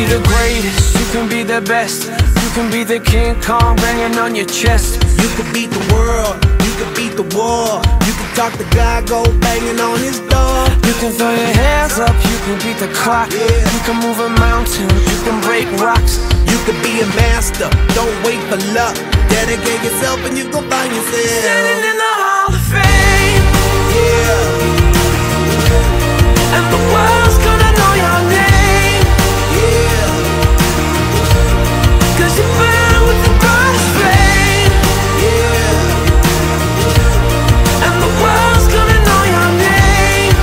be the greatest, you can be the best. You can be the King Kong banging on your chest. You can beat the world, you can beat the war. You can talk to God, go banging on his door. You can throw your hands up, you can beat the clock. You can move a mountain, you can break rocks. You can be a master, don't wait for luck. Dedicate yourself and you gon' find yourself standing in the Hall of Fame. Yeah. And the world's gonna know your name. Yeah. Cause you burn with the brightest flame. Yeah. And the world's gonna know your name.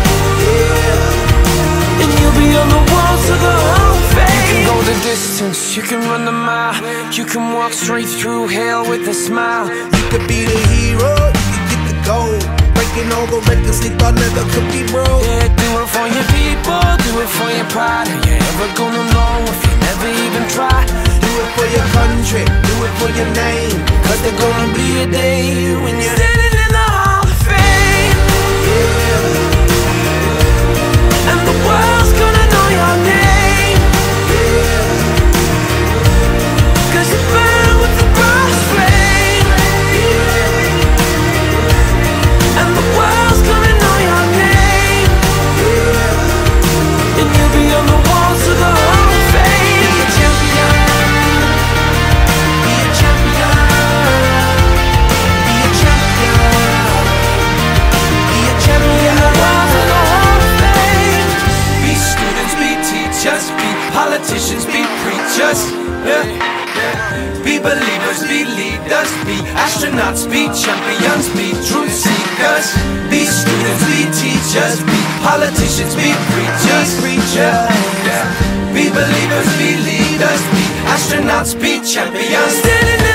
Yeah. And you'll be on the walls of the Hall of Fame. You can go the distance, you can run the mile. You can walk straight through hell with a smile. You could be the hero, you can get the gold. Breaking all the records they thought never could be broke. Yeah, do it for your people, do it for your pride. Are you ever gonna know if you never even try? Do it for your country, do it for your name. Cause there's gonna be a day when you're standing in the Hall of Fame. Yeah. And the world's gonna know your name. Yeah. Cause you burn with the brightest flame. Yeah. And the world's gonna know your name. Yeah. And you'll be on the walls of the Hall of Fame. Be a champion. Be a champion. Be a champion. Be a champion. Walls of the Hall of Fame. Be students, be teachers, be politicians, be preachers. Yeah. Be believers, be leaders, be astronauts, be champions, be truth seekers. Be students, be teachers, be politicians, be preachers. Yeah. Be believers, be leaders, be astronauts, be champions. Standing